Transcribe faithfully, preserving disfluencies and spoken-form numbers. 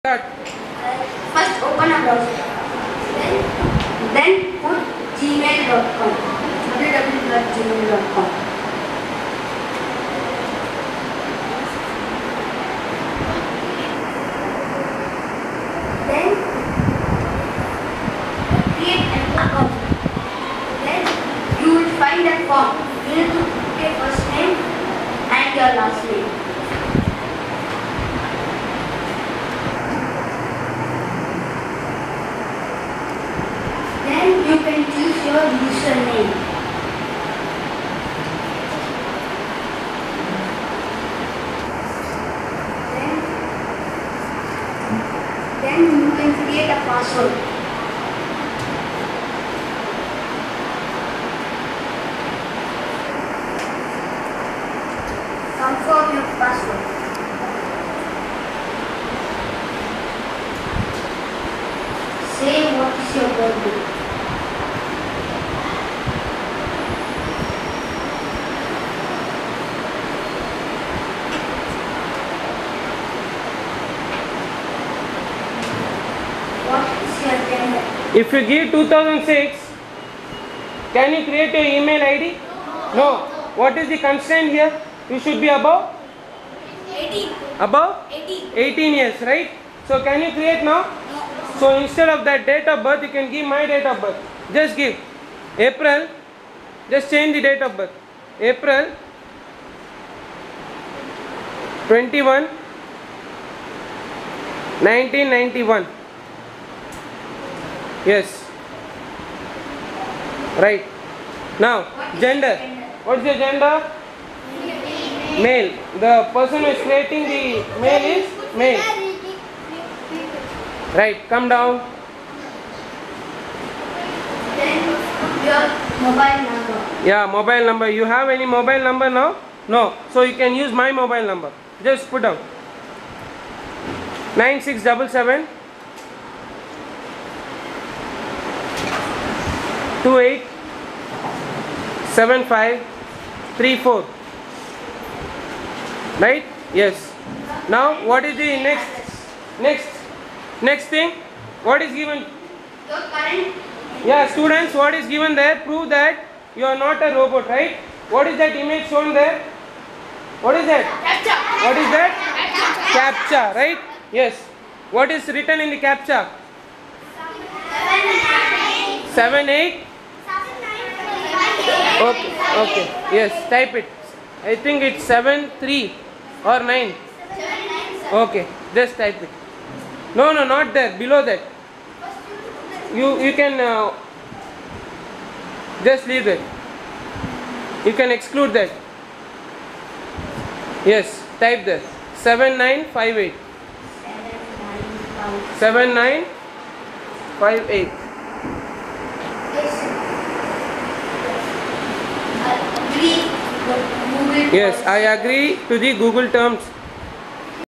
Start. First open a browser. Then, then put gmail dot com. w w w dot gmail dot com. Then create an account. Then you will find a form. You need to put your first name and your last name. Then you can choose your username. Then, then you can create a password. Confirm your password. Say what is your birthday. If you give two thousand six, can you create your email I D? No. What is the constraint here? You should be above? eighteen. Above? eighteen. eighteen years, right? So can you create now? No. So instead of that date of birth, you can give my date of birth. Just give April. Just change the date of birth. April twenty-first, nineteen ninety-one. Yes. Right. Now, gender. What is your gender? Male. The person who is creating the mail is male. Right. Come down. Then your mobile number. Yeah, mobile number. You have any mobile number now? No. So you can use my mobile number. Just put down. nine six seven seven two eight seven five three four. Right? Yes. Now what is the next next next thing? What is given? Your current. Yeah, students, what is given there? Prove that you are not a robot, right? What is that image shown there? What is that? Captcha. What is that? Captcha, right? Yes. What is written in the captcha? Seven eight. Okay. Okay. Yes. Type it. I think it's seven three or nine. Okay. Just type it. No, no, not there. Below that. You you can uh, just leave it. You can exclude that. Yes. Type there. Seven nine five eight. Seven nine five eight. Yes, I agree to the Google terms.